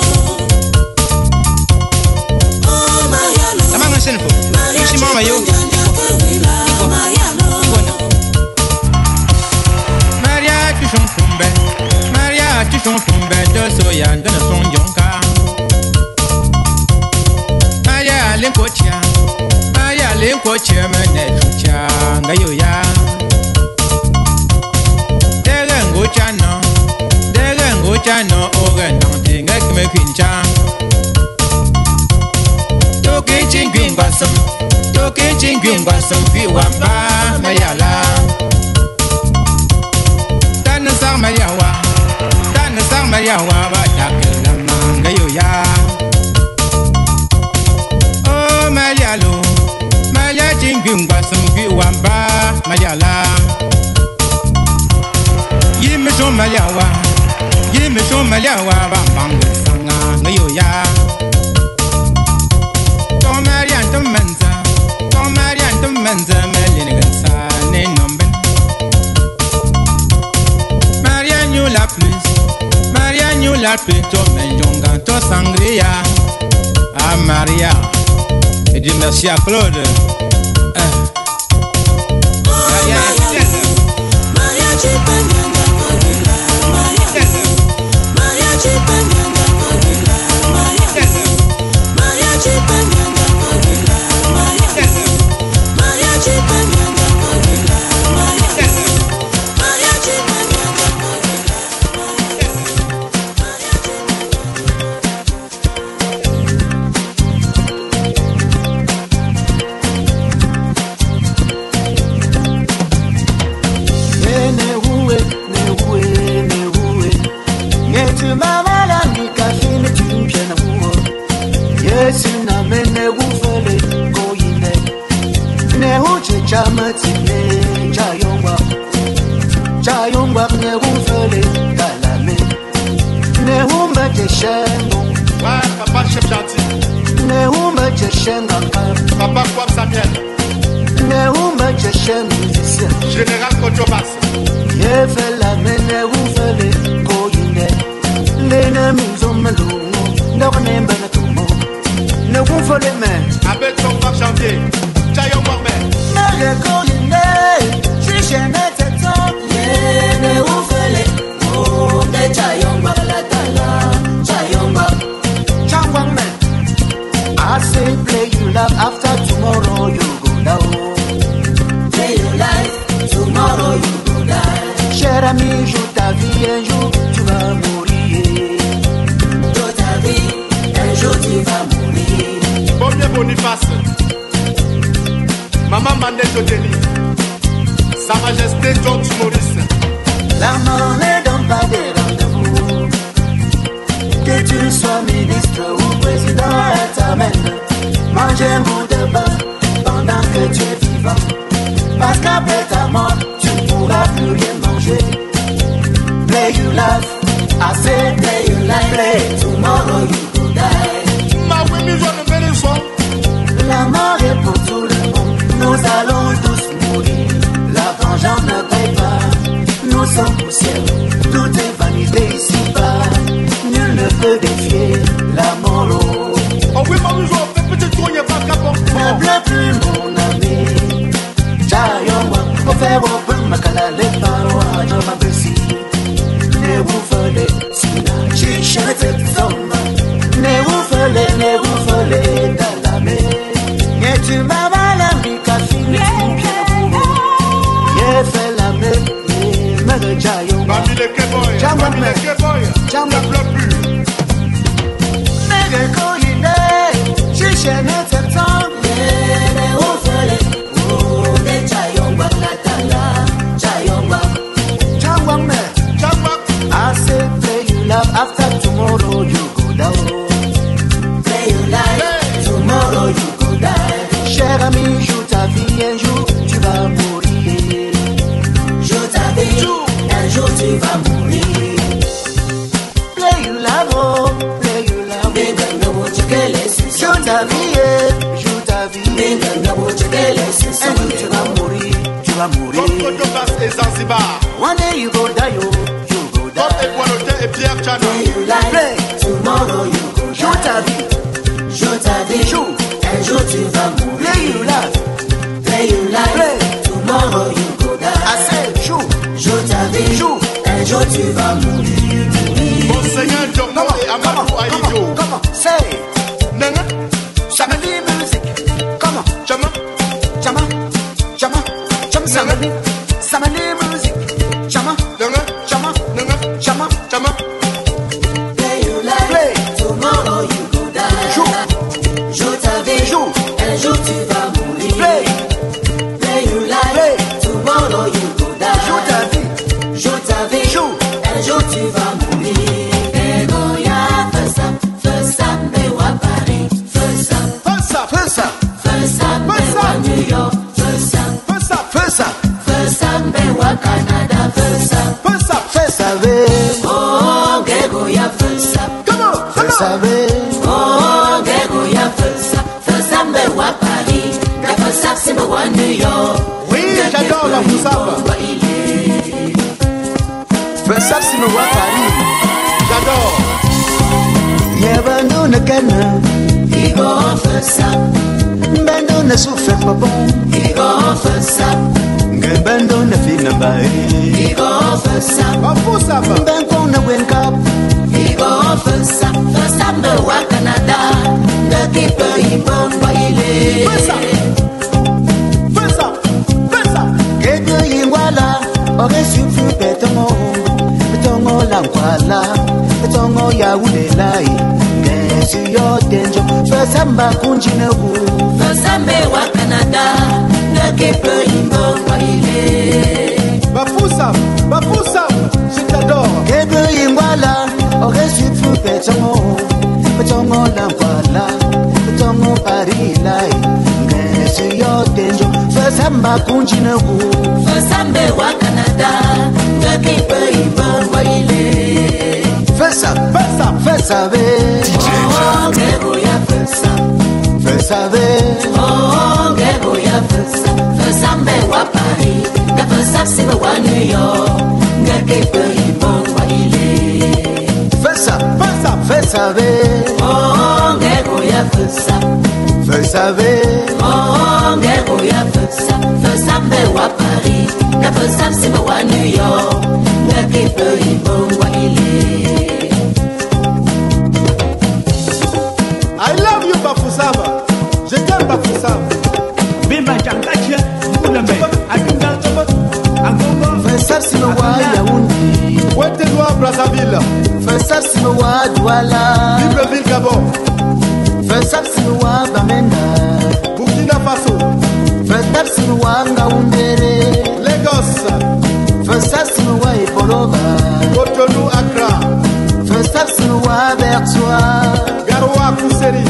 Oh Marialo, La maman c'est une faux. Lucie Mama yo. Maria tu son tombe, Maria tu son tombe de soya de son yonka. Maria lenkocha, mene chucha ngayoya. Derengo chano oga nanti ngek me kincha. Toke chingwing basam, toke chingwing basam fi wamba mayala. Tana sang mayawa ba dakela manga yo ya. Oh mayalo, maya chingwing basam fi wamba mayala. Yime so mayawa ba manga sanga ngayo ya. Ton Marianne de Menza, Melin Gansa, ne nomben. Marianne you la plus, toi menjonga, toi sangria. Ah Maria, et dis merci à Claude. Papa chef gentil. Papa quoi Samuel. Général Kotobas. Avec ton frère chantier. Chayon Morbet. I say play you love after tomorrow you go down. Play your life, tomorrow you go die. Cher ami, joue ta vie, un jour tu vas mourir. Joue ta vie, un jour tu vas mourir. Bon bien Boniface. Maman Mandel Joteli. Sa Majesté George Maurice. La mort ne donne pas des rendez-vous. Que tu sois ministre ou président, elle t'amène manger un bout de pain pendant que tu es vivant. Parce qu'après ta mort, tu ne pourras plus rien manger. Play you life, I say play you life, play tomorrow you go die. Ma oui, mais j'en ai fait les soins. La mort est pour tout le monde, nous allons tous mourir. La vengeance ne paye pas, nous sommes poussière, tout est vanité ici-bas. Nul ne peut défier la mort. Oh oui, ma nous on fait petit tour, il n'y a pas qu'à porter. Ne pleure plus mon ami. Jayoma, on fait au peu makala les parois, je m'apprécie. Ne vous fallait, sina, chichette zoma. Ne vous fallait, dans la mer. Et tu m'as mal à mi café, mais tu bien pour et fait la mer, mais Jayoma. Mami le Keboy, Mami le Keboy, ne pleure plus. I say play you love after tomorrow you go down. Play your life, tomorrow you go die. Cher ami, joue ta vie, un jour tu vas mourir. Joue ta vie, un jour tu vas mourir. Play you love, oh, play you love. Joue ta vie, joue ta vie. Un jour tu vas mourir, tu vas mourir. Comme Kotobas et Zanzibar. One day you go die, oh, you go die. Comme Equaloté et Pierre Chana. Play you life, tomorrow you go die. Joue ta vie, joue. Un jour tu vas mourir. Play you life, tomorrow you go die. I say joue ta vie, un jour tu vas mourir. Monseigneur Djombo et Amadou Aïdjo. Come on, say Nanga, Samadi music. Come on, Chama, Samadi music. Chama, Nanga, Chama, Nanga, Chama, Chama, Bekana, Igo fessa, Bando na souffre pas bon, Igo fessa, Bando na fina bae, Igo fessa, Ben qu'on a wake up, Igo fessa, fessa me wa Canada, de qui peut y bon baile. Kego yingwala, Ore sufu betongo, Betongo lankwala, Betongo ya ulelai, Kesi yo denjo, Fesamba kunjinewu, Fessa me wa Canada, de qui peut y bon baile. Bafoussa, je t'adore. Kego yingwala, Ore sufu betongo, Betongo lankwala, Betongo parilai, Kesi yo denjo, Fesamba kunjinewu, Fessa me wa Canada, de qui peut y bon baile. Fessa, ve, Oh, que voy a fessa. Fessa ve, Oh, que voy a fessa. Fessa me wa Paris, que fessa si me wa New York, que peut y bon baile. Fessa ve, Oh, que voy a fessa. Fessa ve, Oh, que voy a fessa. Fessa me wa Paris, que fessa si me wa New York, que peut y bon baile. I love you, Bafoussaba. Je t'aime, Bafoussaba. Bimba Chankache, Moulambe, Atunga, Angongo, Fessa si me wa Yaoundé, Ouette-Noir, Brazzaville. Fessa si me wa Douala, Libreville, Gabon. Fessa si me wa Bamenda, Burkina Faso. Fessa si me wa Ngaoundere, Lagos. Fessa si me wa Ipoloba, Cotonou, Accra. Fessa si me wa Bertois, Garoua, Kousseri.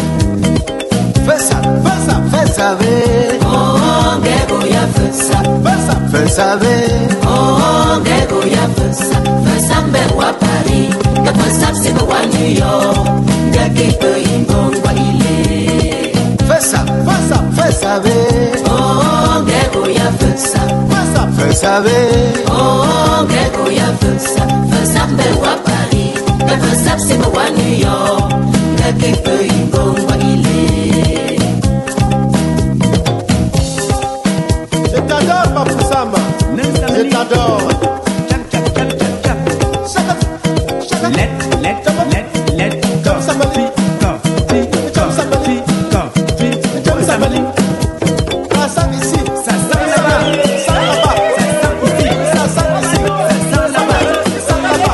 Fessa ve, Oh, que voy a fessa. Fessa ve, Oh, que voy a fessa. Fessa me wa Paris, que fessa si me wa New York, que peut y bon baile. Fessa ve, Oh, que voy a fessa. Fessa ve, Oh, que voy a fessa. Fessa me wa Paris, que fessa si me wa New York, que peut y bon baile. Je t'adore, Bafoussaba. Je t'adore. let go. Somebody. Somebody. Ah, ça ici. Ça sent là-bas. Ça là-bas. Ça sent ici. Ça là-bas. Ça là-bas.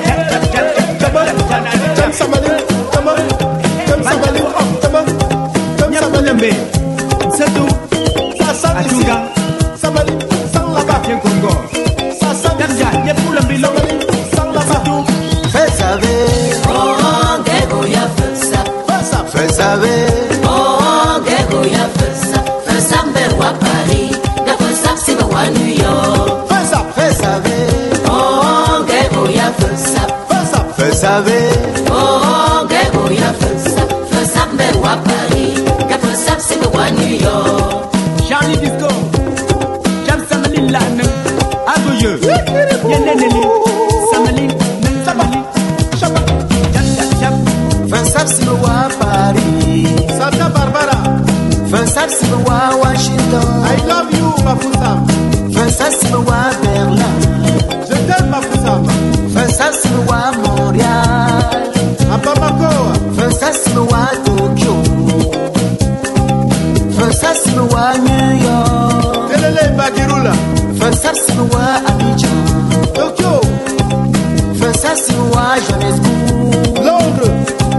Come somebody. Come on. Come somebody. Come on. Come somebody. C'est tout. Ça sent ici. Atunga. Somebody. Ça là-bas. Tiens Congo. Ça sent ici. Y'a pour le bilan. Ça là-bas. Fessa ve, Oh, que voy a fessa. Fessa ve, Oh, que voy a fessa. Fessa me wa Paris, que fessa si me wa New York. Fessa ve, Oh, que voy a fessa. Fessa ve, Oh, que voy a fessa. Fessa me wa Paris, que fessa si me wa New York. Charlie Disco. Jam Samalin Lan. Agoye. Yeneneli. Samalin. Samalin. Jam. Fessa si me wa Paris, Santa Barbara. Fessa si me wa Washington, I love you, Bafoussaba. Fessa si me wa Berlin, Je t'aime, Bafoussaba. Fessa si me wa Montréal, À Bamako. Fessa si me wa Tokyo, Fessa si me wa New York, Kelele Bagirula. Fessa si me wa Abidjan, Tokyo. Fessa si me wa Johannesburg, Londres.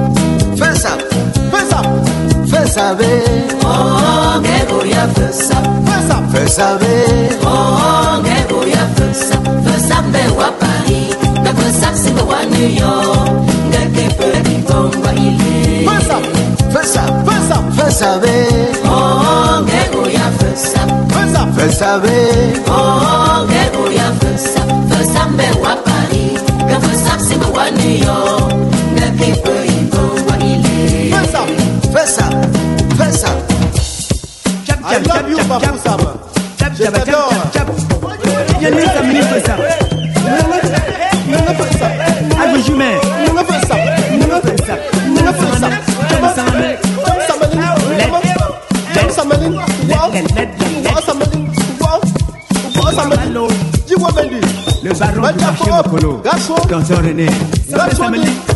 Fessa ve, Oh, que voy a fessa. Fessa ve, Oh, que voy a fessa. Fessa me wa Paris, que fessa si me wa New York, que peut y bon baile. Fessa ve, Oh, que voy a fessa. Fessa ve, Oh, que voy a fessa. Fessa me wa Paris, que fessa si me wa New York, que peut y bon baile. Fessa, I love you, Bafoussaba. Je t'adore. Y'a les amis fait ça. Ago Jumet. Nous ne faisons ça. Nous fait ça. Polo. Garçon. Danseur René. Garçon.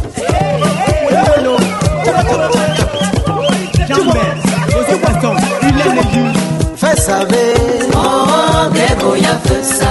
Jambert. José Gaston. Il est le jus. Fais savoir. Oh, Grégo, y'a fait ça.